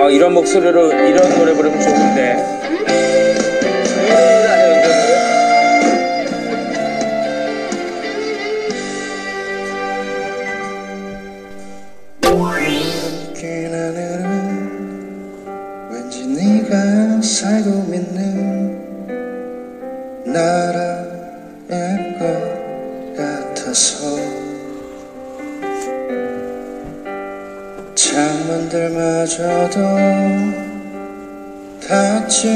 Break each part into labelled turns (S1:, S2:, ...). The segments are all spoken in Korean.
S1: 이런 목소리로 이런 노래 부르면 좋은데.
S2: 긴 하늘은 왠지 네가 살고 있는 나라일 것 같아서 창문들마저도 닫지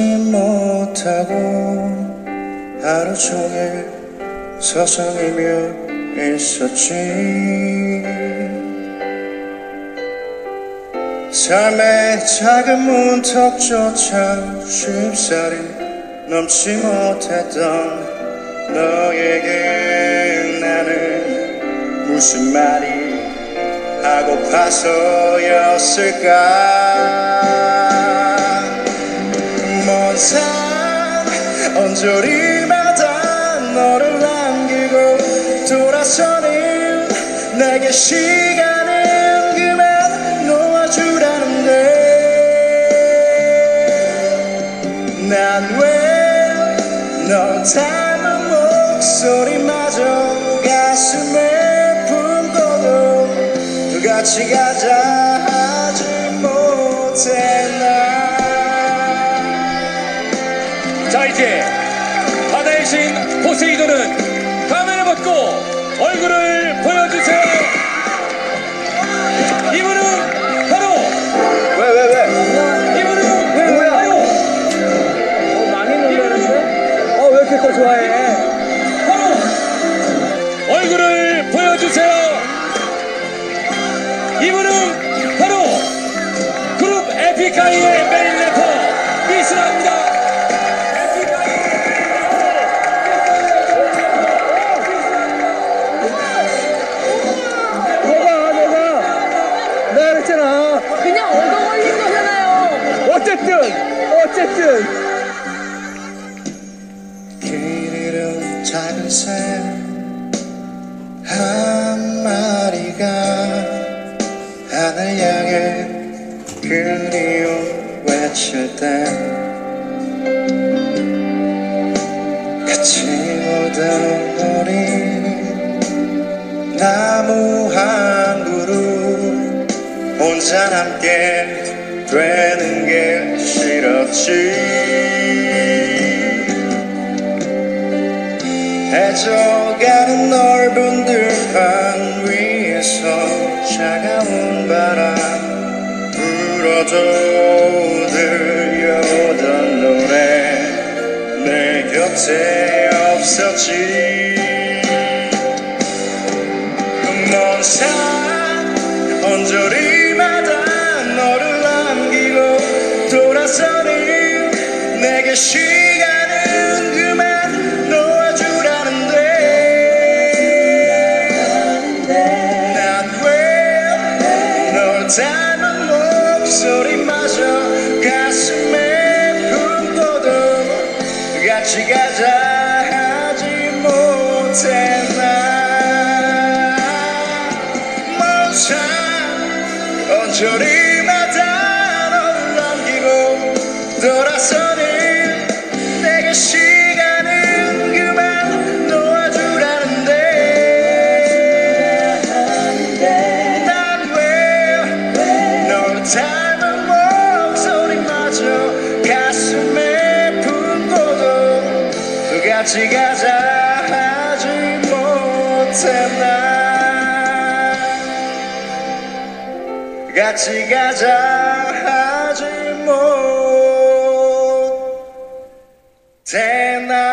S2: 못하고 하루 종일 서성이며 있었지. 삶의 작은 문턱조차 쉽사리 넘지 못했던 너에게 나는 무슨 말이 하고파서였을까. 먼 산 언저리마다 너를 남기고 돌아서는 내게 시간은 그만 놓아주라는데 난 왜 널 닮은 목소리마저 가슴에 품고도 같이 가자 하지 못했나.
S3: 자, 이제 바다의 신 포세이돈은 가면을 벗고 얼굴을 보여주세요. 이분은 바로
S1: 왜?
S3: 이분은
S1: 뭐야?
S3: 바로
S1: 많이 놀라는데? 왜 이렇게 또 좋아해?
S3: 바로 얼굴을 보여주세요. 이분은 바로 그룹 에픽하이의 메인 래퍼 미스라입니다.
S1: 내가 그랬잖아.
S4: 그냥 얻어 걸린 거잖아요.
S1: 어쨌든
S2: 길 잃은 작은 새 한 마리가 하늘 향해 그리움 외칠 때 같이 오던 우리 나무 한 그루 혼자 남게 되는 게 싫었지. 해져가는 넓은 들판 위에서 차가운 바람 불어도 들려오던 노래 내 곁에 없었지. 먼 산 언저리마다 너를 남기고 돌아서는 내게 시간은 그만 놓아주라는데 난 왜 널 닮은 목소리마저 가슴에 품고도 같이 가자 하지 못했나. 먼 산 언저리마다 너를 남기고 돌아서는 내게 시간은 그만 놓아주라는데 난 왜 널 닮은 목소리마저 가슴에 품고도 같이 가자 하지 못했나. 같이 가자 하지 못했나.